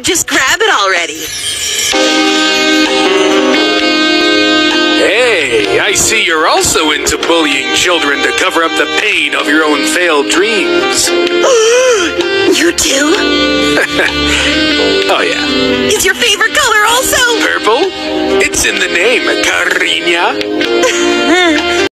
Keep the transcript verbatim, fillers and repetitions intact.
just grab it already. Hey, I see you're also into bullying children to cover up the pain of your own failed dreams. You too? Oh, yeah. Is your favorite color also? Purple? It's in the name, Cariña.